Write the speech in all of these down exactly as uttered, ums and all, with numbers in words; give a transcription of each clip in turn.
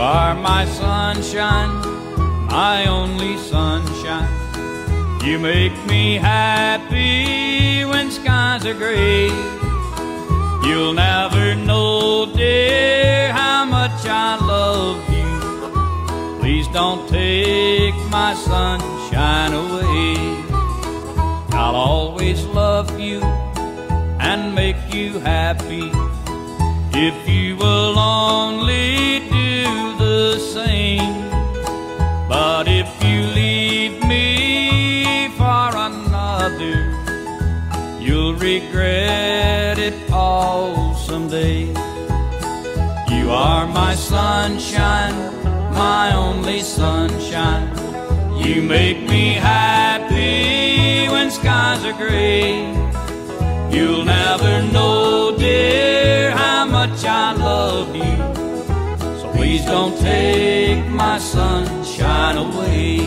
are my sunshine, my only sunshine. You make me happy when skies are gray. You'll never know, dear, how much I love you. Please don't take my sunshine away. I'll always love you and make you happy if you will only do the same. But if you leave me for another, you'll regret it all someday. You are my sunshine, my only sunshine. You make me happy when skies are gray. You'll never know, dear, how much I love you. So please don't take my sunshine away.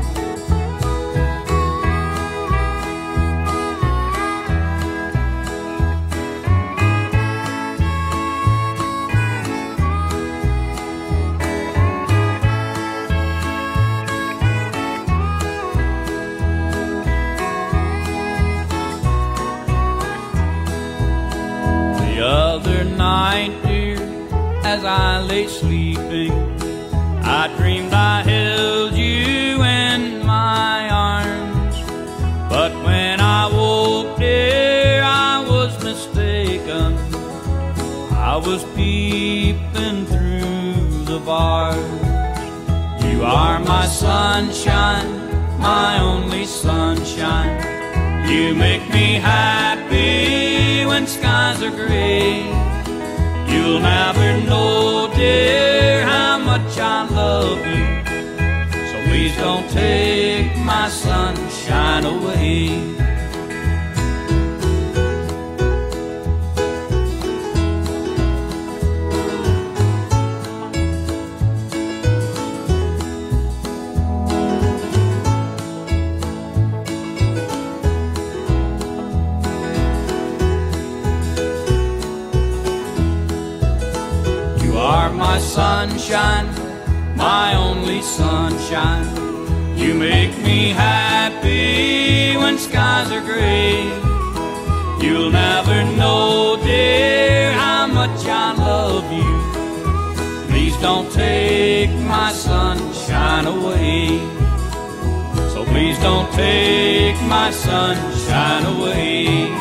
The other night, dear, as I lay sleeping, I dreamed I held you in my arms. But when I woke, dear, I was mistaken. I was peeping through the bars. You are my sunshine, my only sunshine. You make me happy when skies are gray. You'll never know, dear, how much I love you. So please don't take my sunshine away. My sunshine, my only sunshine. You make me happy when skies are gray. You'll never know, dear, how much I love you. Please don't take my sunshine away. So please don't take my sunshine away.